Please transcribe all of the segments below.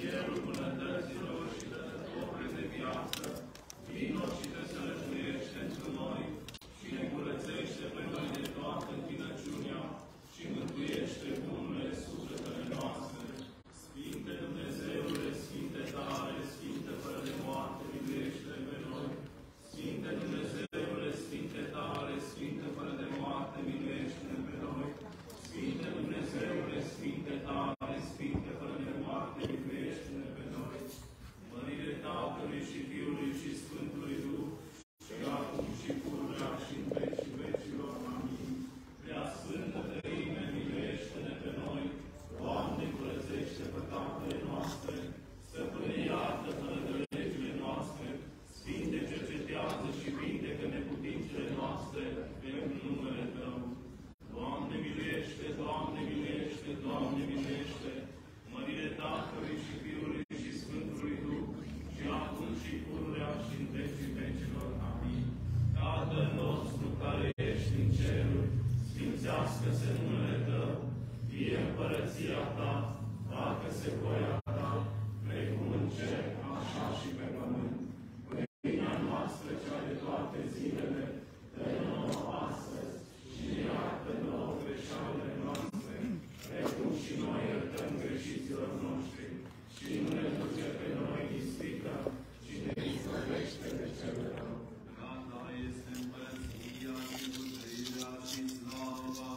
cerul bunătăților și dătătorule de viață, vino și te sălășluiește întru noi și ne curățește pe noi de toată întinăciunea și mântuiește bunele sufletele noastre. Sfinte Dumnezeule, Sfinte tare, Sfinte fără de moarte, miluiește-ne pe noi. Sfinte Dumnezeule, Sfinte tare, Sfinte fără de moarte, miluiește-ne pe noi. Sfinte Dumnezeule, Sfinte tare, Sfinte fără de moarte, miluiește-ne pe noi. Mărire Tatălui și Fiului și Sfântului Duh, și acum și pururea și în vecii vecilor. Amin. Prea Sfântă Treime, miluiește-ne pe noi. Doamne, curățește păcatele noastre. Stăpâne, iartă fără de legile noastre. Sfinte, cercetează și vindecă neputințele noastre pentru numele Tău. Doamne, miluiește, Doamne, miluiește, Doamne, miluiește. Mărire Tatălui și Fiului și Sfântului Duh, și acum și pururea și în vecii vecilor. Amin. Tatăl nostru care ești în ceruri, sfințească-se numele Tău, fie împărăția Ta, facă-se voia Ta, precum în cer, așa și pe pământ. Pâinea noastră cea de toate zilele, dă-ne nouă astăzi și iartă nouă greșelile noastre, precum și noi iertăm greșiților noștri, și nu ne duce pe noi în ispită, ci ne izbăvește de cel rău. A Ta este împărăția și puterea și slava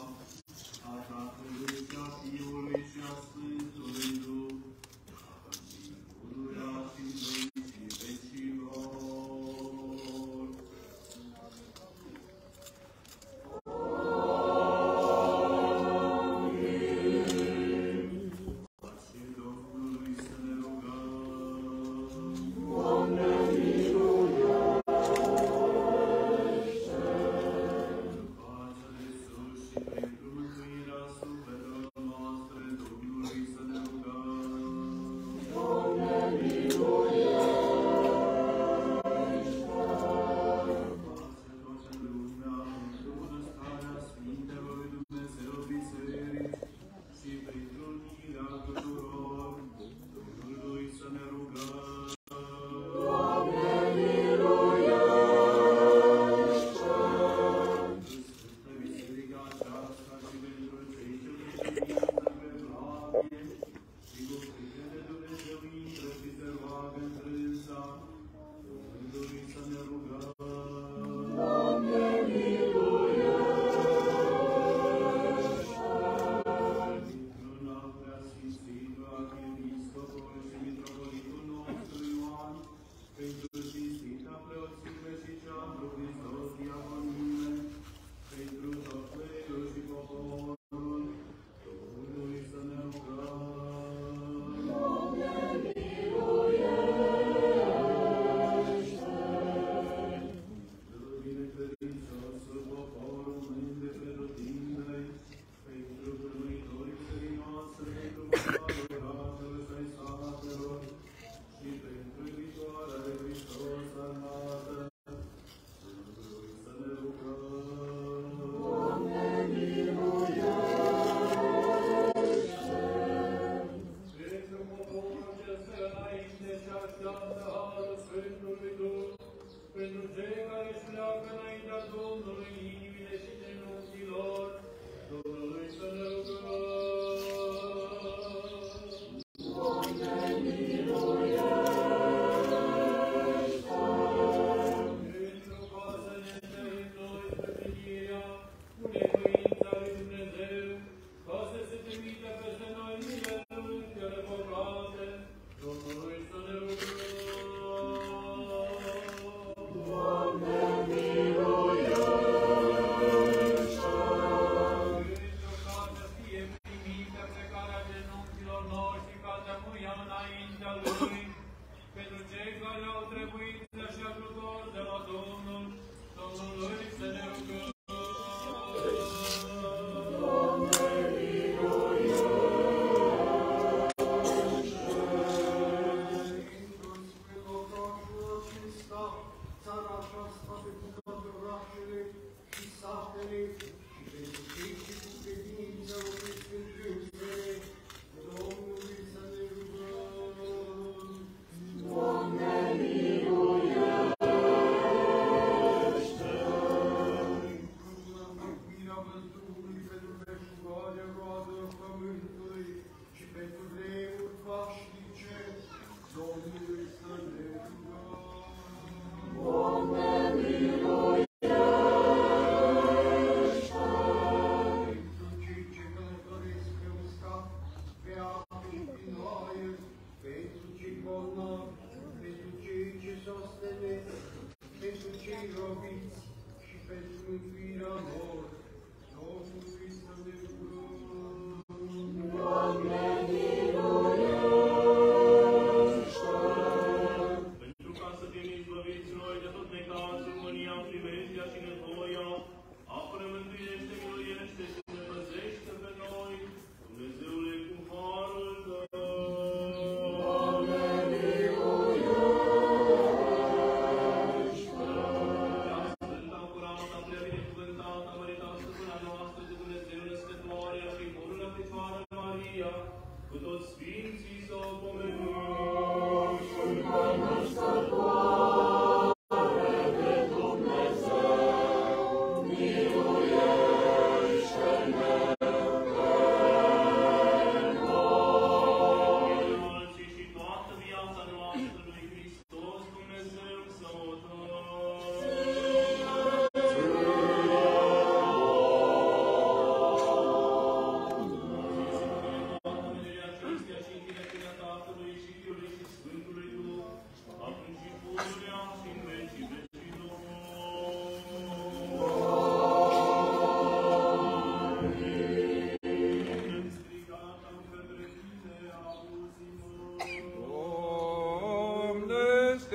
a Tatălui și a Fiului și a Sfântului Duh, acum și pururea și în vecii vecilor. Domnului să ne rugăm.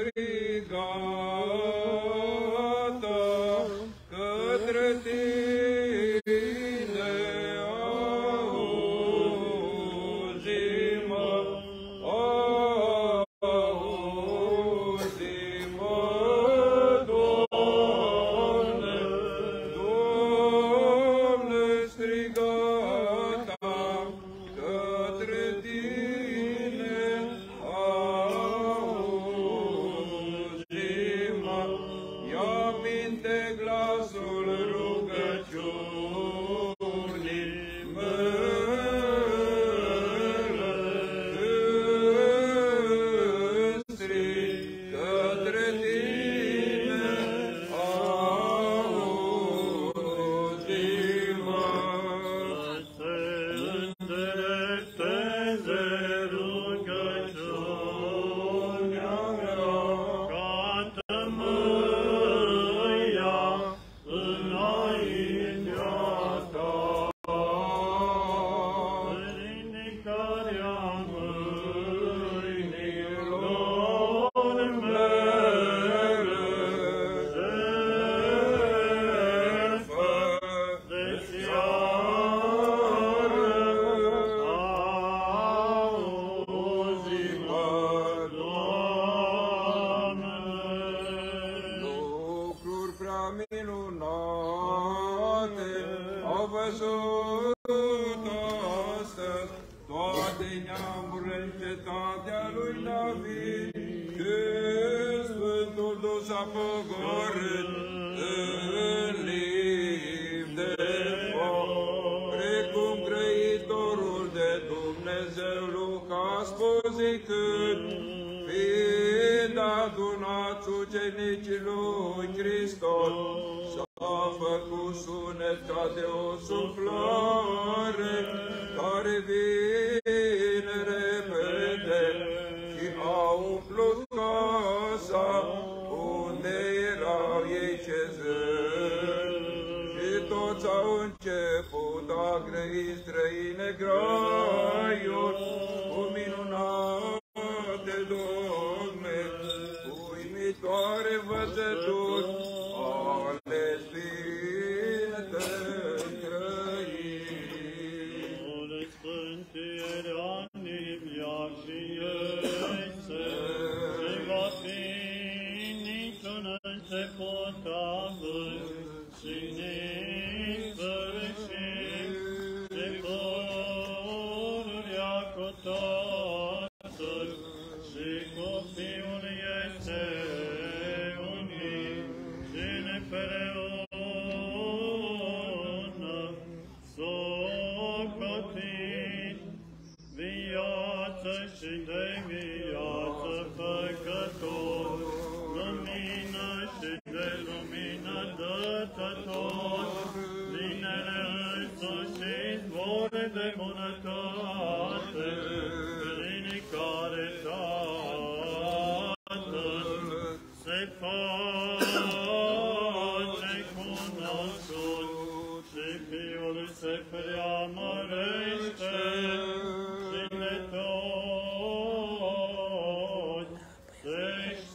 strigata către tine, auzi-mă, auzi-mă, Doamne, Doamne, strigata către tine, auzi-mă, ia minte glasul rugăciunii mele, când strig către tine, auzi-mă. Se îndrepteze rugăciunea mea, gata-mă ea înaintea ta. Ridicarea mâinilor mele, jertfă de seară, auzi-mă, Doamne. Lucruri prea minunate au văzut astăzi toate neamurile în cetatea lui David, când Sfântul Duh s-a pogorât în limb de foc, precum grăitorul de Dumnezeu Luca a spus zicând, fiind adunați ucenicii lui Hristos, s-a făcut sunet ca de o suflare care vine repede și a umplut casa unde erau ei cezând. Și toți au început a grăi străine graiuri cu minunate dogme, cu uimitoare văzături ale Sfintei Grăiri. Ole Sfântirea Biblia și Iese, și va fi niciun început având și nici sfârșit, și pururea cu Tatăl și cu Fiul este unit și neîmpreună socotit, viață și de viață făcător, lumină și de lumină dătător, binele însuși izvor de bunătate, prin care Tatăl se face cunoscut și Fiul se preamărește și de toți se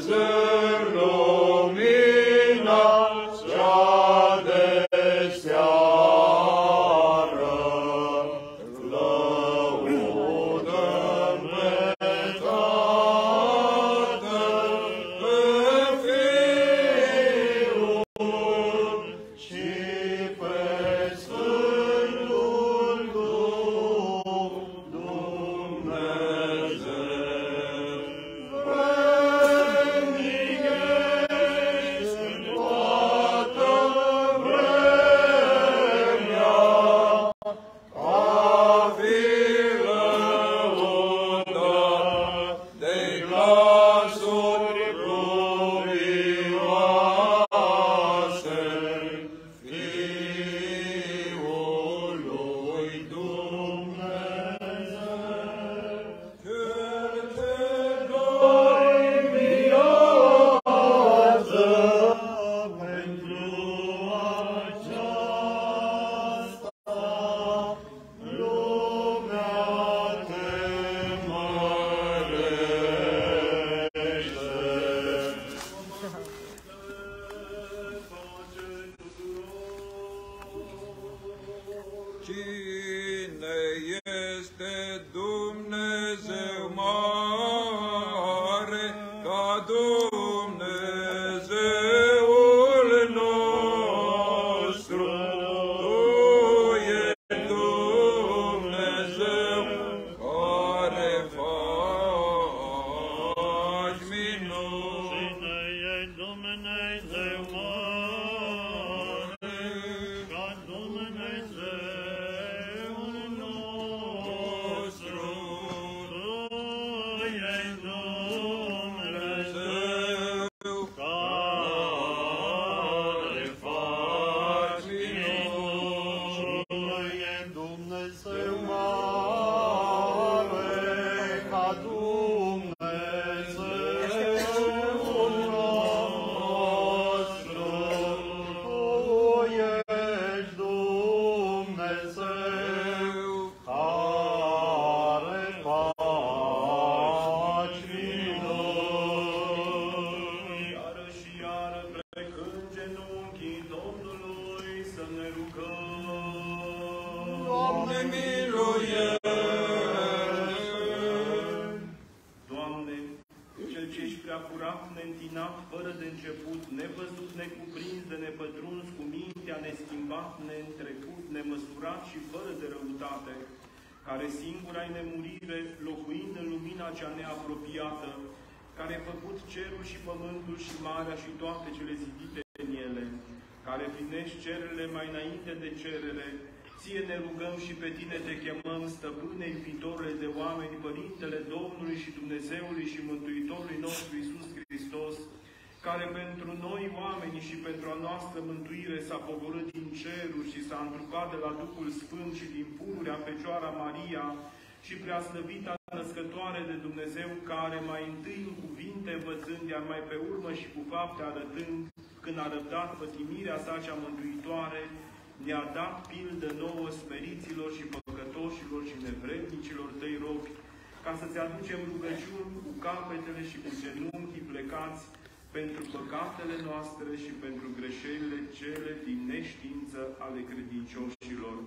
Ție ne rugăm și pe Tine te chemăm, Stăpâne, Iubitorule de oameni, Părintele Domnului și Dumnezeului și Mântuitorului nostru Iisus Hristos, care pentru noi oamenii și pentru a noastră mântuire s-a pogorât din ceruri și s-a întrupat de la Duhul Sfânt și din pururea Fecioara Maria și preaslăvita născătoare de Dumnezeu, care mai întâi în cuvinte învățând, iar mai pe urmă și cu fapte arătând, când a răbdat pătimirea sa cea mântuitoare, ne-a dat pildă nouă smeriților și păcătoșilor și nevrednicilor Tăi robi, ca să-Ți aducem rugăciuni cu capetele și cu genunchii plecați pentru păcatele noastre și pentru greșelile cele din neștiință ale credincioșilor.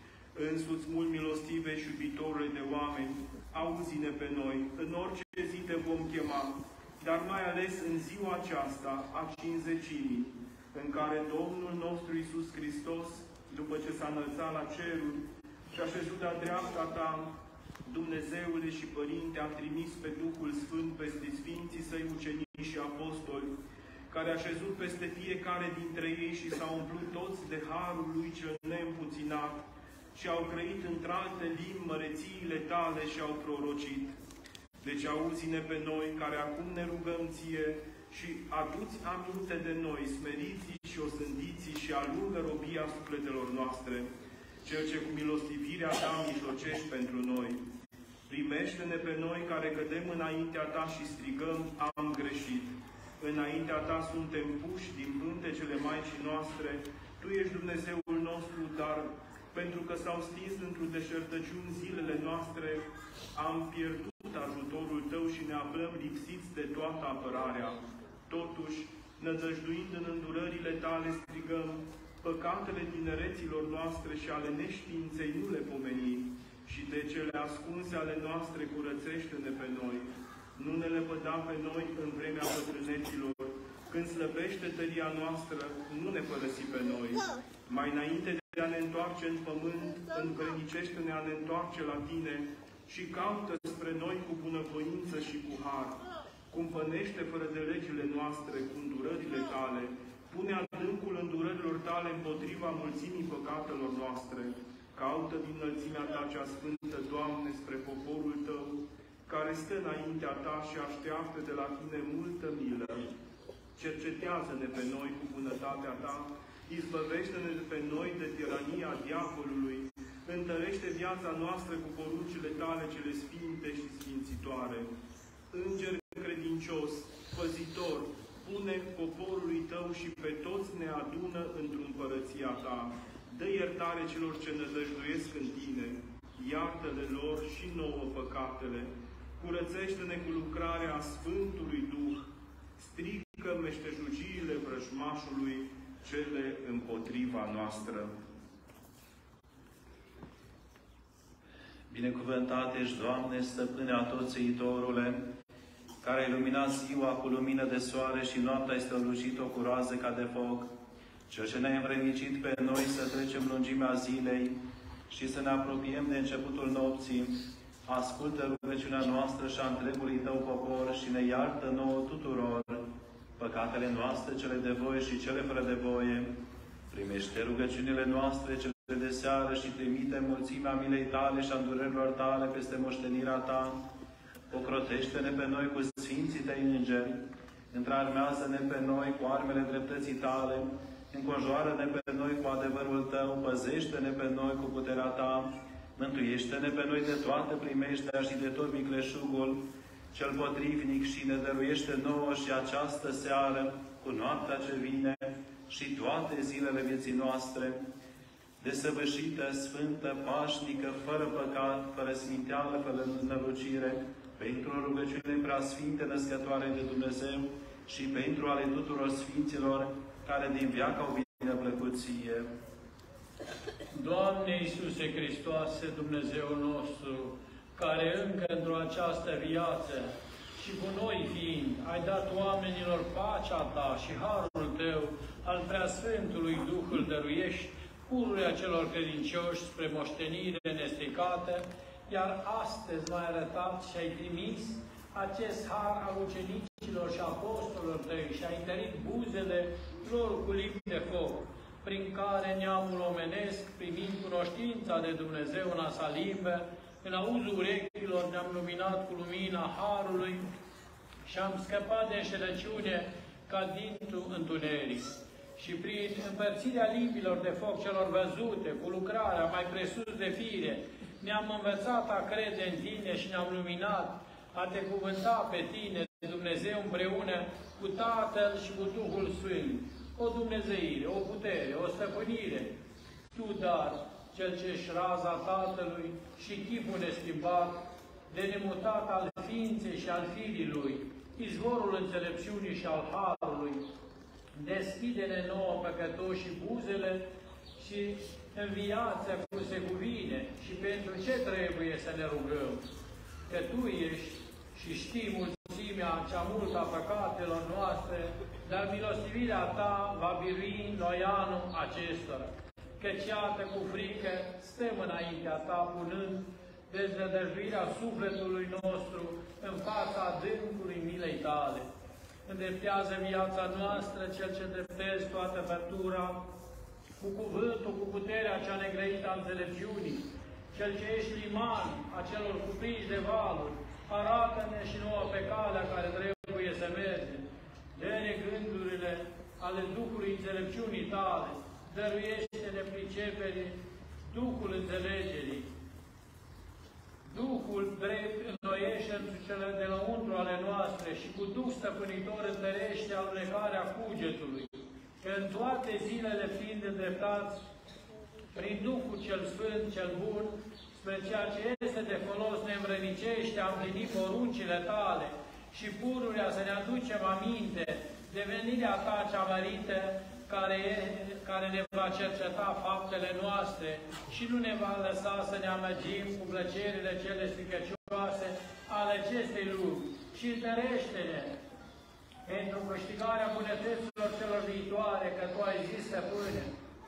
Însuți mult milostive și iubitorule de oameni, auzi-ne pe noi, în orice zi Te vom chema, dar mai ales în ziua aceasta a Cincizecimii, în care Domnul nostru Iisus Hristos, după ce s-a înălțat la ceruri și a șezut la dreapta Ta, Dumnezeule și Părinte, a trimis pe Duhul Sfânt peste Sfinții Săi ucenici și apostoli, care a șezut peste fiecare dintre ei și s-au umplut toți de harul Lui cel neîmpuținat și au grăit într-alte limbi mărețiile Tale și au prorocit. Deci auzi-ne pe noi, care acum ne rugăm Ție, și adu-ți aminte de noi, smeriții și osândiții și alungă robia sufletelor noastre, Cel ce cu milostivirea Ta mijlocești pentru noi. Primește-ne pe noi care cădem înaintea Ta și strigăm, am greșit. Înaintea Ta suntem puși din pântecele Maicii noastre, Tu ești Dumnezeul nostru, dar pentru că s-au stins într-o deșertăciuni zilele noastre, am pierdut ajutorul Tău și ne aflăm lipsiți de toată apărarea. Totuși, nădăjduind în îndurările Tale, strigăm: păcatele tinereților noastre și ale neștiinței nu le pomeni, și de cele ascunse ale noastre curățește-ne pe noi. Nu ne lepăda pe noi în vremea bătrâneților. Când slăbește tăria noastră, nu ne părăsi pe noi. Mai înainte de a ne întoarce în pământ, învrednicește-ne a ne întoarce la Tine și caută spre noi cu bunăvoință și cu har. Cumpănește fără de legile noastre cu îndurările Tale. Pune adâncul îndurărilor Tale împotriva mulțimii păcatelor noastre. Caută din înălțimea Ta cea sfântă, Doamne, spre poporul Tău, care stă înaintea Ta și așteaptă de la Tine multă milă. Cercetează-ne pe noi cu bunătatea Ta, izbăvește-ne pe noi de tirania diavolului, întărește viața noastră cu poruncile Tale cele sfinte și sfințitoare. Înger credincios, păzitor, pune poporului Tău și pe toți ne adună într-o împărăția Ta. Dă iertare celor ce nădăjduiesc în Tine, iartă-le lor și nouă păcatele. Curățește-ne cu lucrarea Sfântului Duh, strică meșteșugiile vrăjmașului cele împotriva noastră. Binecuvântat ești, Doamne, Stăpâne Atotțăitorule, care ai luminat ziua cu lumină de soare și noaptea ai strălucit-o cu roaze ca de foc, Cel ce ne-ai învrednicit pe noi să trecem lungimea zilei și să ne apropiem de începutul nopții, ascultă rugăciunea noastră și a întregului Tău popor și ne iartă nouă tuturor păcatele noastre, cele de voie și cele fără de voie. Primește rugăciunile noastre, cele de seară, și trimite mulțimea milei Tale și a îndurărilor Tale peste moștenirea Ta. Ocrotește-ne pe noi cu sfinții Tăi îngeri, întrarmează-ne pe noi cu armele dreptății Tale, înconjoară-ne pe noi cu adevărul Tău, păzește-ne pe noi cu puterea Ta, mântuiește-ne pe noi de toată primejdea și de tot vicleșugul cel potrivnic și ne dăruiește nouă și această seară, cu noaptea ce vine și toate zilele vieții noastre, desăvârșită, sfântă, pașnică, fără păcat, fără sminteală, fără nălucire, pentru rugăciune preasfinte născătoare de Dumnezeu și pentru ale tuturor sfinților care din veac au bineplăcut Ție. Doamne Iisuse Hristoase, Dumnezeul nostru, care încă într-o această viață și cu noi fiind, ai dat oamenilor pacea Ta și harul Tău, al Preasfântului Duh îl dăruiești pururea celor credincioși spre moștenire nestricată, iar astăzi m-ai arătat și ai trimis acest har al ucenicilor și apostolilor Tăi și ai întărit buzele lor cu limbi de foc, prin care neamul omenesc, primind cunoștința de Dumnezeu în a sa limbă, în auzul urechilor ne-am luminat cu lumina harului și am scăpat de înșelăciune ca dintr-un întuneric. Și prin împărțirea limbilor de foc celor văzute, cu lucrarea mai presus de fire, ne-am învățat a crede în Tine și ne-am luminat a Te cuvânta pe Tine, Dumnezeu, împreună cu Tatăl și cu Duhul Sfânt. O dumnezeire, o putere, o stăpânire. Tu, dar, Cel ce-și raza Tatălui și chipul neschimbat, de nemutat al ființei și al firii Lui, izvorul înțelepciunii și al harului, deschide-ne nouă păcătoși buzele și în viață cum se cuvine și pentru ce trebuie să ne rugăm. Că Tu ești și știi mulțimea cea multă a păcatelor noastre, dar milostivirea Ta va birui noi anul acestora. Căci iată cu frică stăm înaintea Ta punând deznădăjduirea sufletului nostru în fața adâncului milei Tale. Îndreptează viața noastră, Cel ce îndreptezi toată făptura, cu cuvântul, cu puterea cea negrăită a înțelepciunii, Cel ce ești liman a celor cuprinși de valuri, arată-ne și nouă pe calea care trebuie să mergem. Dă-ne gândurile ale Duhului înțelepciunii Tale, dăruiește-ne priceperii, Duhul înțelegerii. Duhul drept înnoiește cele de lăuntru ale noastre și cu Duh stăpânitor întărește alunecarea cugetului, că în toate zilele fiind îndreptați, prin Duhul cel Sfânt, cel Bun, spre ceea ce este de folos ne învrednicește a împlini poruncile Tale și pururea să ne aducem aminte de venirea Ta cea mărită, care ne va cerceta faptele noastre și nu ne va lăsa să ne amăgim cu plăcerile cele stricăcioase ale acestei lumi și întărește-ne pentru câștigarea bunătăților celor viitoare, că Tu ai zis, Stăpâne,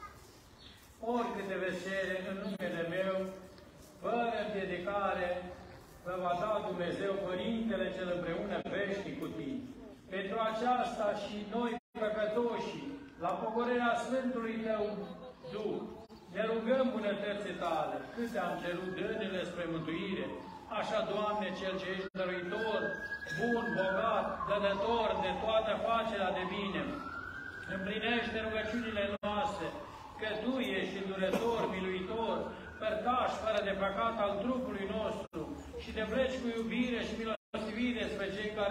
oricâte vesele în numele meu, fără împiedicare, vă va da Dumnezeu Părintele cel împreună veșnic cu Tine. Pentru aceasta și noi, păcătoșii, la pogorârea Sfântului Tău Duh, ne rugăm bunătății Tale, cât am cerut dânile spre mântuire, așa, Doamne, Cel ce ești dăruitor, bun, bogat, dădător de toată facerea de bine, împlinește rugăciunile noastre, că Tu ești îndurător, miluitor, părtaș fără de păcat al trupului nostru și te pleci cu iubire și milostivire spre cei care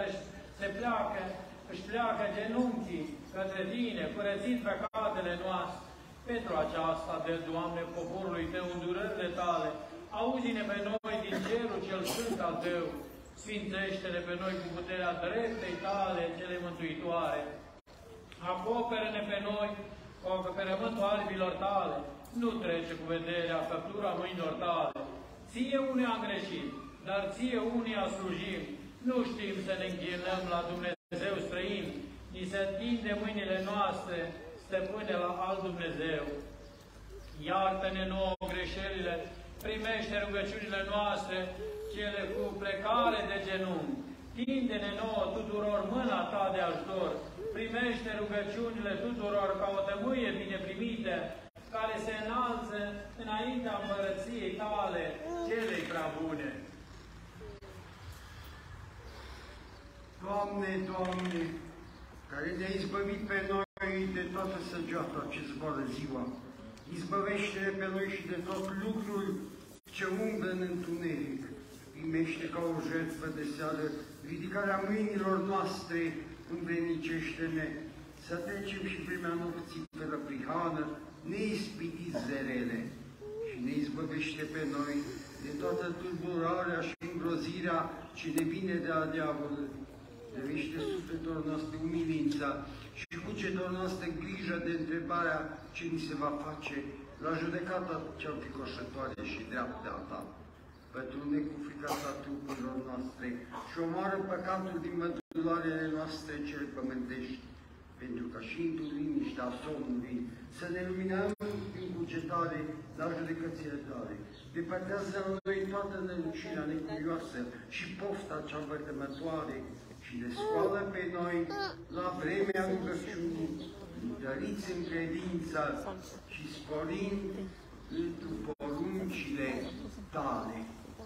își pleacă genunchii către Tine, curățind păcatele noastre. Pentru aceasta, de Doamne, poporului Tău îndurările Tale, auzi-ne pe noi din cerul cel sfânt al Tău, sfințește-ne pe noi cu puterea dreptei Tale, cele mântuitoare. Acoperă-ne pe noi cu acoperământul albilor Tale, nu trece cu vederea făptura mâinilor Tale. Ție unii am greșit, dar Ție unii am slujim. Nu știm să ne închinăm la Dumnezeu străin, ni se întinde mâinile noastre, Stăpâne, la alt Dumnezeu. Iartă-ne nouă greșelile, primește rugăciunile noastre, cele cu plecare de genunchi. Tinde-ne nouă tuturor mâna Ta de ajutor, primește rugăciunile tuturor ca o tămâie bine primită, care se înalță înaintea împărăției Tale, celei prea bune. Doamne, Doamne, care ne-ai izbăvit pe noi de toată săgeata ce zboară ziua, izbăvește-ne pe noi și de tot lucrul ce umblă în întuneric. Primește ca o jertfă de seară ridicarea mâinilor noastre, învrednicește-ne să trecem și primea nopții fără prihană, neispitiți de rele, și ne izbăvește pe noi de toată tulburarea și îngrozirea ce ne vine de la diavol. Dăruiește sufletelor noastre umilința și cucetelor noastre grijă de întrebarea ce ni se va face la judecata cea fricoșătoare și dreaptă a Ta. Pătrunde cu frica Ta trupurilor noastre și omoară păcatul din mădularele noastre cele pământești, pentru ca și într-o liniștea somnului să ne luminăm prin cugetare la judecățile Tale. Depărtează la noi toată nelucirea necurioasă și pofta cea vătămătoare și ne scoală pe noi la vremea rugăciunii, întăriți în credința și sporind în poruncile Tale.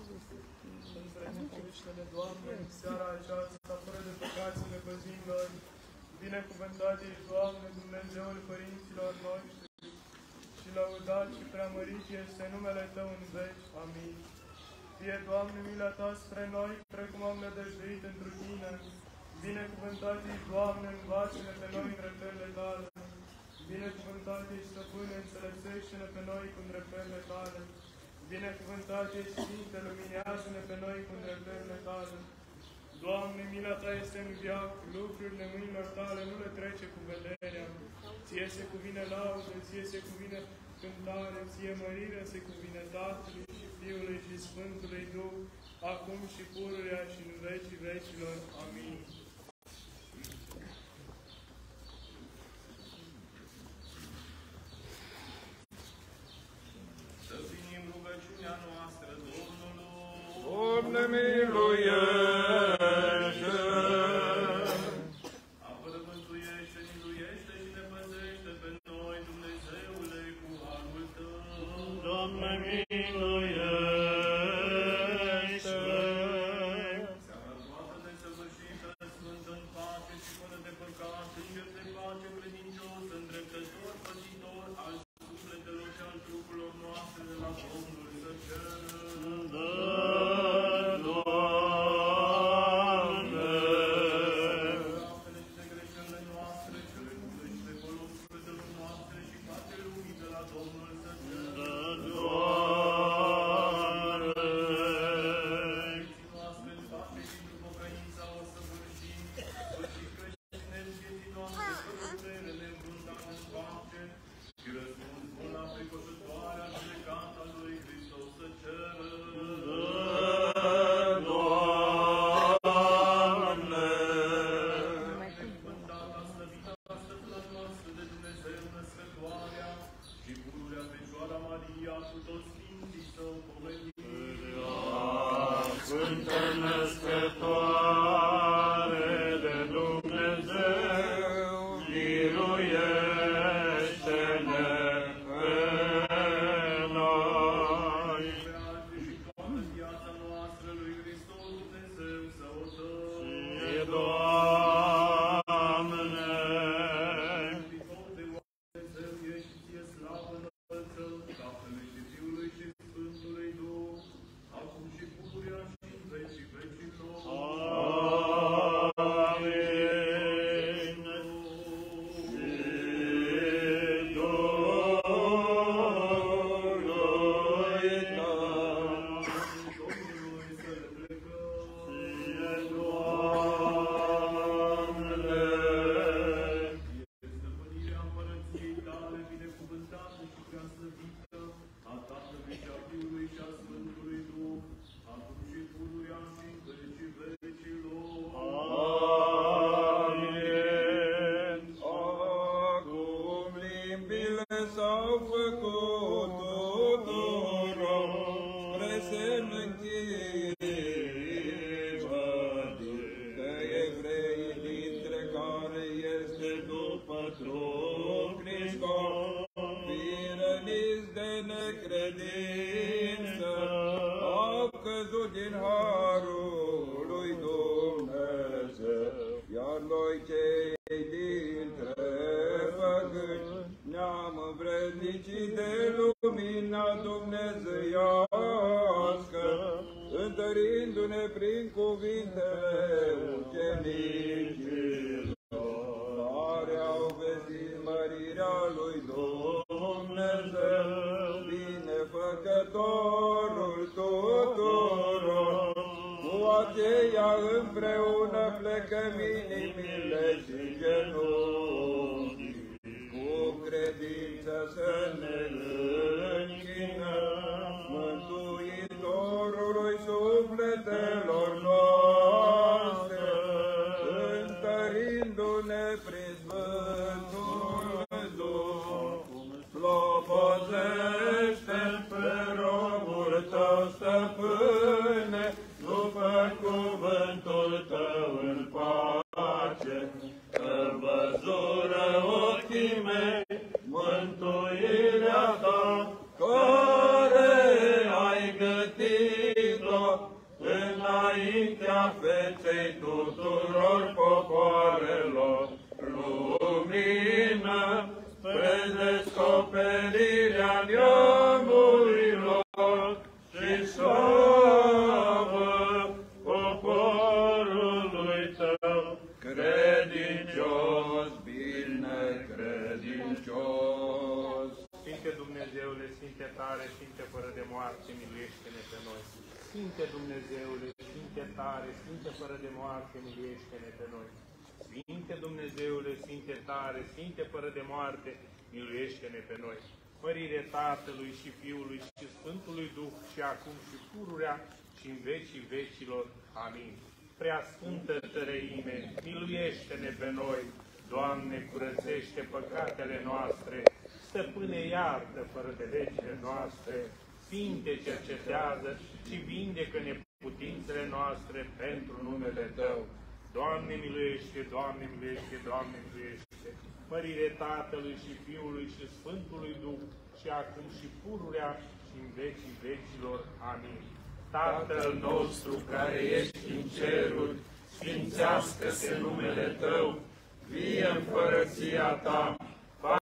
Înțelepciune, Doamne, în seara aceasta, fără de păcat să ne păzim noi. Binecuvântat ești, Doamne, Dumnezeul părinților noștri, și lăudat și preamărit este numele Tău în veci. Amin. Fie, Doamne, mila Ta spre noi, precum am nădăjduit întru Tine. Binecuvântat ești, Doamne, învață-ne pe noi în dreptările Tale. Binecuvântat ești, Stăpâne, înțelepțește-ne pe noi cu dreptările Tale. Binecuvântat ești, Sfinte, luminează-ne pe noi cu dreptările Tale. Doamne, mila Ta este în viac, lucrurile mâinilor Tale nu le trece cu vederea. Ție se cuvine laudă, Ție se cuvine cântare, Ție mărire se cuvine Tatălui și Fiului și Sfântului Duh, acum și pururea și în vecii vecilor. Amin. Să finim rugăciunea noastră Domnului. Doamne, miluiește! Domnul cu toți sfinții său povedit. Sfântă Născătoare de Dumnezeu, miluiește-ne pe noi. Pe altri și toată viața noastră lui Hristos Dumnezeu să o dăm. Și Doamne, Iibitor de Dumnezeu, ești ție slavă înălțăm, Tatălui și Fiului și Sfântului Duh, acum și pururea și în vecii vecilor. amin. Și Duhului Tău, Domnului să le plecăm. fie, Doamne, Stăpânirea împărăției tale, binecuvântată și prea slăvită, a Tatălui și a Fiului și a Sfântului Duh, acum și pururea și în vecii vecilor. amin. Acum limbile s-au făcut tuturor spre semn închivă, că evreii dintre care este după trup Hristos, firăniți de necredință, au căzut din harul lui Dumnezeu, iar noi cei dintre păgâni ne-am învrednicit de lumina dumnezeiască, întărindu-ne prin cuvintele ucenicilor, care au vestit mărirea lui Dumnezeu, binefăcătorul tuturor. Cu aceia împreună plecăm inimile și genunchii, cu credință să ne închinăm Mântuitorului sufletelor noastre, întărindu-ne prin Sfântul Duh. Slobozește-l pe robul tău, stăpâne, după cuvântul tău în pace, că văzură ochii mei mântuirea ta, care ai gătit-o înaintea feței tuturor popoarelor, lumină spre descoperirea neamurilor și slavă poporului tău, credincios, binecredincios. Sfinte Dumnezeule, Sfinte tare, Sfinte fără de moarte, miluiește-ne pe noi. Sfinte Dumnezeule, Sfinte tare, Sfinte fără de moarte, miluiește-ne pe noi. Sfinte Dumnezeule, Sfinte tare, Sfinte fără de moarte, miluiește-ne pe noi. Mărire Tatălui și Fiului și Sfântului Duh și acum și pururea și în vecii vecilor. Amin. Prea Sfântă Tăreime, miluiește-ne pe noi. Doamne, curățește păcatele noastre. Stăpâne, iartă fără de legile noastre. Sfinte, cercetează și vindecă neputințele noastre pentru numele Tău. Doamne, miluiește, Doamne, miluiește, Doamne, miluiește. Mărire Tatălui și Fiului și Sfântului Duh și acum și pururea și în vecii vecilor. Amin. Tatăl nostru care ești în ceruri, sfințească-se numele Tău, vie împărăția Ta,